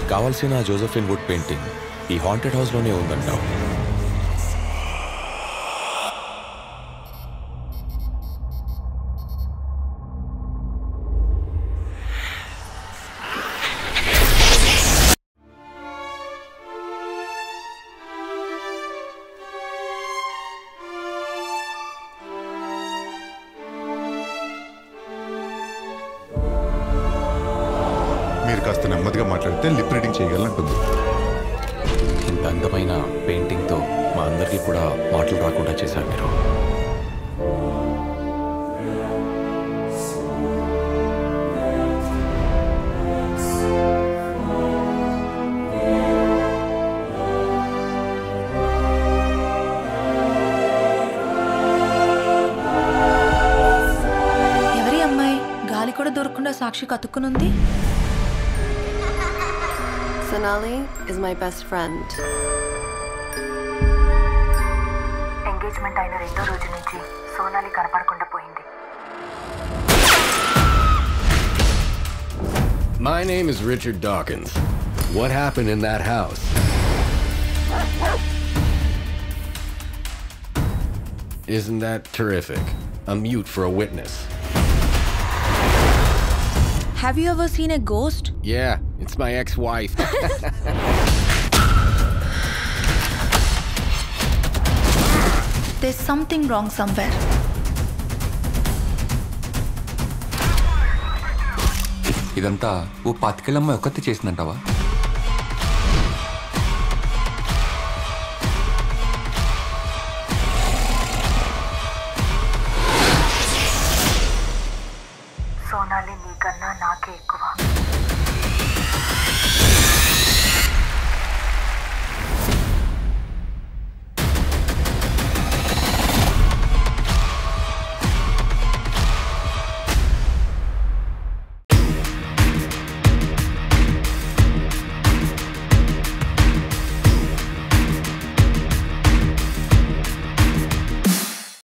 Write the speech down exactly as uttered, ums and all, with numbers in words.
కావాల్సిన Josephine Wood painting ఈ haunted హౌస్లోనే ఉందంటావు. మీరు కాస్త నెమ్మదిగా మాట్లాడితే లిప్ రీడింగ్ చేయగలనంటుంది. ఇంత అందమైన పెయింటింగ్తో మా అందరికీ కూడా మాటలు రాకుండా చేశారు మీరు. ఎవరి అమ్మాయి గాలి కూడా దొరకకుండా సాక్షి కతుక్కునుంది. Sonali is my best friend. Engagement అయిన రెండో రోజు నుంచి సోనాలి కనపడకుండా పోయింది. My name is Richard Dawkins. What happened in that house? Isn't that terrific? A mute for a witness. Have you ever seen a ghost? Yeah, it's my ex-wife. There's something wrong somewhere. ఇదంతా ఓ పాతికేళ్ళమ్మ ఒక్కతే చేసిందంటావా? సోనాలి నీకన్నా నాకే ఎక్కువ.